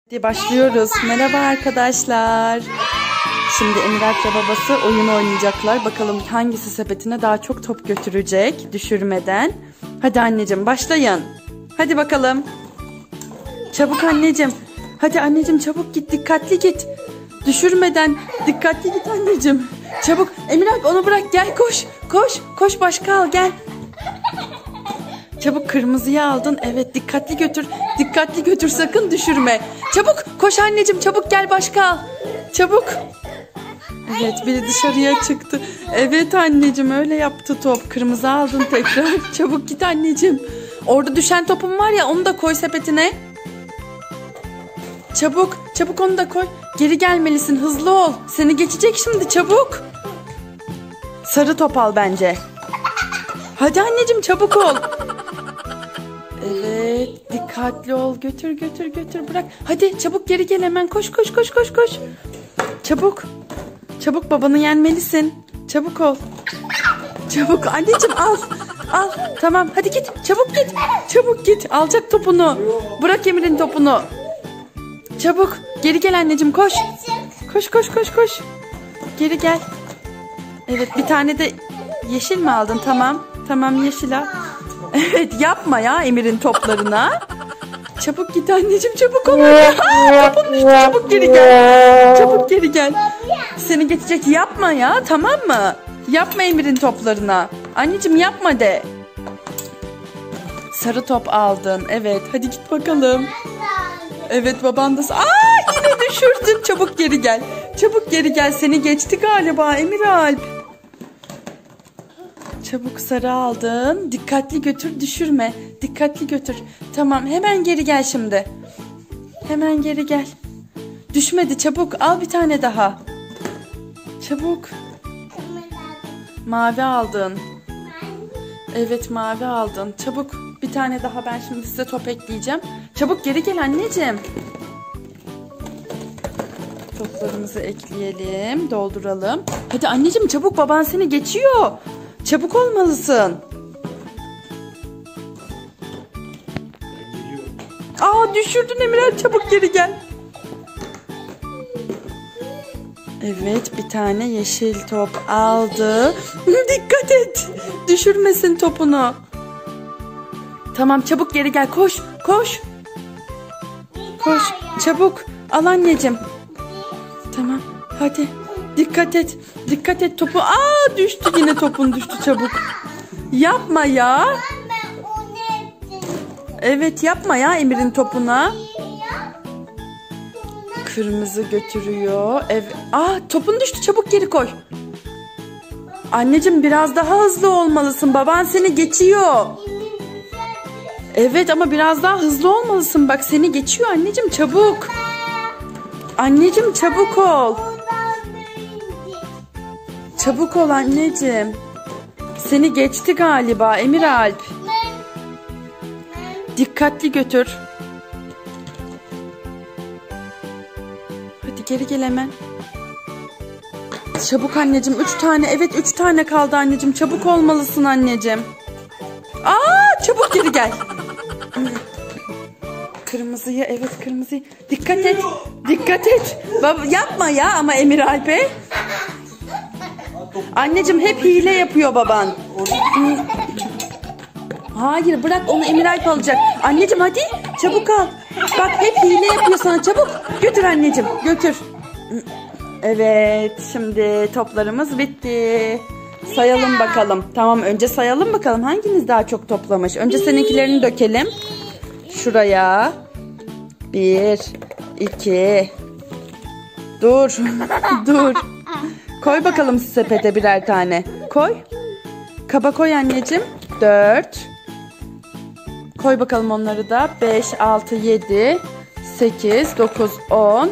Hadi başlıyoruz. Merhaba arkadaşlar. Şimdi Emir Alp ve babası oyun oynayacaklar. Bakalım hangisi sepetine daha çok top götürecek düşürmeden. Hadi anneciğim başlayın. Hadi bakalım. Çabuk anneciğim. Hadi anneciğim çabuk git, dikkatli git. Düşürmeden dikkatli git anneciğim. Çabuk Emir Alp onu bırak, gel koş. Koş başka al, gel. Çabuk kırmızıyı aldın. Evet, dikkatli götür. Dikkatli götür, sakın düşürme. Çabuk koş anneciğim, çabuk gel başka al. Çabuk. Evet, biri dışarıya çıktı. Evet anneciğim, öyle yaptı top. Kırmızı aldın tekrar. Çabuk git anneciğim. Orada düşen topum var ya, onu da koy sepetine. Çabuk onu da koy. Geri gelmelisin, hızlı ol. Seni geçecek şimdi, çabuk. Sarı top al bence. Hadi anneciğim çabuk ol. Evet, dikkatli ol. Götür bırak. Hadi çabuk geri gel hemen. Koş. Çabuk babanı yenmelisin. Çabuk ol. Çabuk anneciğim al. Tamam hadi git. Çabuk git. Alacak topunu. Bırak Emir'in topunu. Çabuk geri gel anneciğim, koş. Koş. Geri gel. Evet, bir tane de yeşil mi aldın? Tamam yeşil al. Evet, yapma ya Emir'in toplarına. Çabuk git anneciğim, çabuk ol. Topun düştü, çabuk geri gel. Seni geçecek, yapma ya, tamam mı? Yapma Emir'in toplarına. Anneciğim yapma de. Sarı top aldın. Evet, hadi git bakalım. Evet, baban da... yine düşürdün. Çabuk geri gel. Seni geçti galiba Emir Alp. Çabuk sarı aldın. Dikkatli götür, düşürme. Dikkatli götür. Tamam, hemen geri gel şimdi. Hemen geri gel. Düşmedi, çabuk al bir tane daha. Çabuk. Mavi aldın. Evet, mavi aldın. Çabuk bir tane daha, ben şimdi size top ekleyeceğim. Çabuk geri gel anneciğim. Toplarımızı ekleyelim, dolduralım. Hadi anneciğim çabuk, baban seni geçiyor. Çabuk olmalısın. Düşürdün Emir, çabuk geri gel. Evet, bir tane yeşil top aldı. Dikkat et. Düşürmesin topunu. Tamam, çabuk geri gel. Koş. Çabuk. Al anneciğim. Tamam. Hadi. Dikkat et topu. Düştü yine, topun düştü, çabuk. Yapma ya. Evet, yapma ya Emir'in topuna. Kırmızı götürüyor. Evet. Topun düştü, çabuk geri koy. Anneciğim biraz daha hızlı olmalısın. Baban seni geçiyor. Evet ama biraz daha hızlı olmalısın. Bak seni geçiyor anneciğim, çabuk. Anneciğim çabuk ol. Çabuk ol anneciğim. Seni geçti galiba Emir Alp. Dikkatli götür. Hadi geri gel hemen. Çabuk anneciğim, 3 tane. Evet, 3 tane kaldı anneciğim. Çabuk olmalısın anneciğim. Çabuk geri gel. Kırmızıyı. Dikkat et. Baba, yapma ya ama Emir Alp'e. Anneciğim hep hile yapıyor baban. Hayır, bırak onu, Emir Alp alacak. Anneciğim hadi çabuk al. Bak hep hile yapıyor sana, çabuk. Götür anneciğim, götür. Evet, şimdi toplarımız bitti. Sayalım bakalım. Tamam, önce sayalım bakalım hanginiz daha çok toplamış. Önce seninkilerini dökelim. Şuraya. 1, 2. Dur. Koy bakalım sepete birer tane. Koy. Kaba koy anneciğim. 4. Koy bakalım onları da. 5, 6, 7, 8, 9, 10.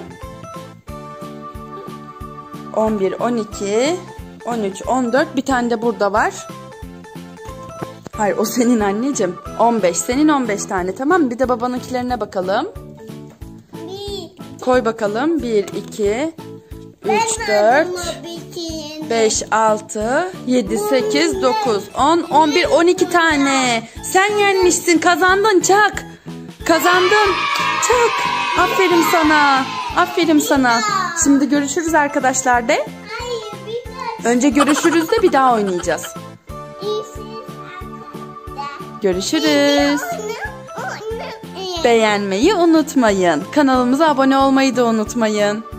11, 12, 13, 14. Bir tane de burada var. Hayır, o senin anneciğim. 15. Senin 15 tane, tamam mı? Bir de babanınkilerine bakalım. Koy bakalım. 1, 2, 3, 4, 5, 6, 7, 8, 9, 10, 11, 12 tane. Sen yenmişsin. Kazandın. Çak. Kazandın. Çak. Aferin sana. Aferin sana. Şimdi görüşürüz arkadaşlar de. Hayır, bir daha. Önce görüşürüz de bir daha oynayacağız. Görüşürüz. Beğenmeyi unutmayın. Kanalımıza abone olmayı da unutmayın.